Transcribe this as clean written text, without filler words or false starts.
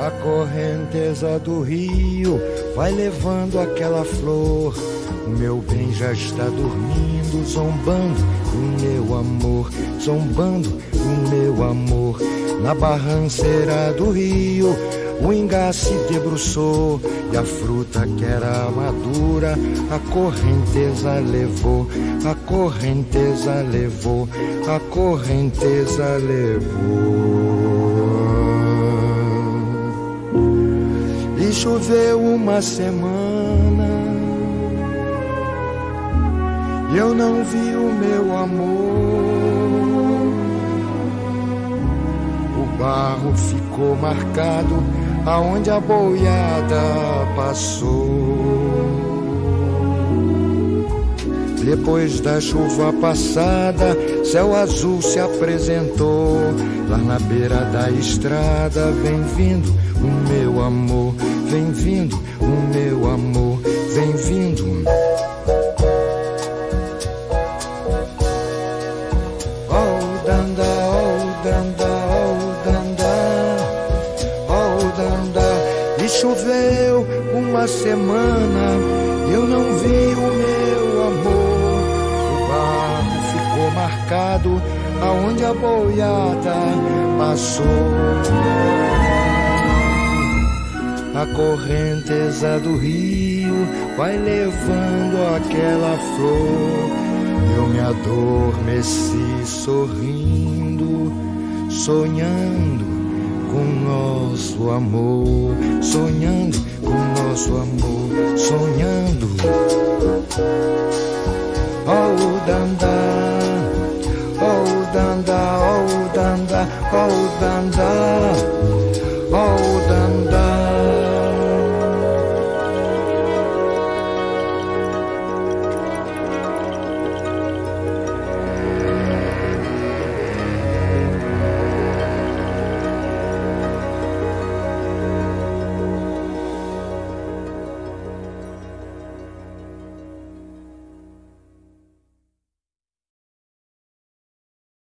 A correnteza do rio vai levando aquela flor. O meu bem já está dormindo, zombando o meu amor, zombando o meu amor. Na barranceira do rio o ingá se debruçou, e a fruta que era madura a correnteza levou, a correnteza levou, a correnteza levou. E choveu uma semana e eu não vi o meu amor. O barro ficou marcado aonde a boiada passou. Depois da chuva passada, céu azul se apresentou. Lá na beira da estrada vem vindo o meu amor, vem vindo o meu amor, vem vindo. Oh danda, oh danda, oh danda, oh danda. E choveu uma semana, eu não vi o meu amor. O barco ficou marcado aonde a boiada passou. A correnteza do rio vai levando aquela flor. Eu me adormeci sorrindo, sonhando com nosso amor, sonhando com nosso amor, sonhando. Oh danda, oh danda, oh danda, oh danda.